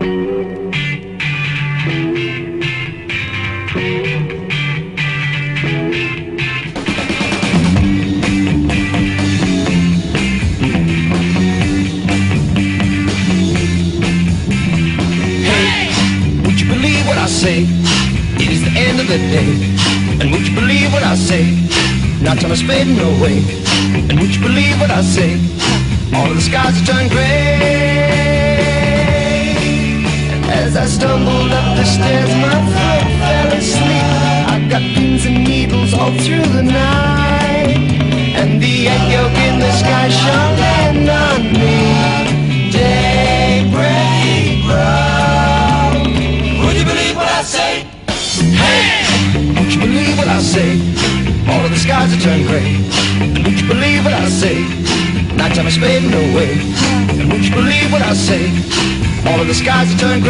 Say it is the end of the day, and would you believe what I say? Now time is fading away, and would you believe what I say? All of the skies have turned gray. And as I stumbled up the stairs, my throat fell asleep. I got pins and needles all through the night, and the egg yolk in the sky shone in on me. Daybreak broke. Would you believe what I say? Hey! Would you believe what I say? All of the skies have turned gray. And would you believe what I say? Nighttime is fading away. And would you believe what I say? All of the skies have turned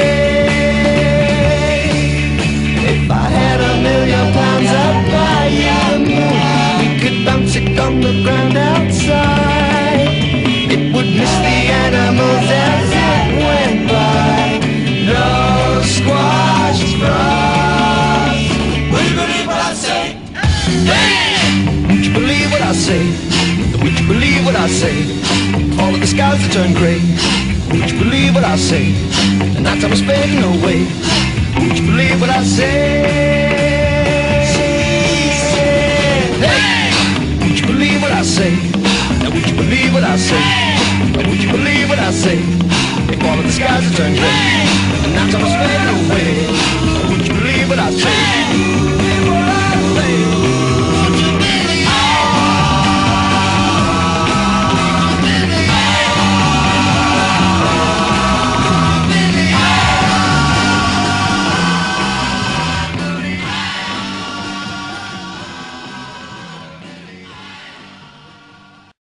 gray. If I had £1,000,000, I'd buy you the moon. We could bounce it on the ground outside. It would miss the animals as it went by. No squash frost. Would you believe what I say? Hey! Would you believe what I say? Would you believe what I say? All of the skies have turned gray. Would you believe what I say? The nighttime is fading away. Would you believe what I say? Hey! Would you believe what I say? Now would you believe what I say? Or would you believe what I say? If all of the skies have turned gray, and nighttime is fading away, would you believe what I say?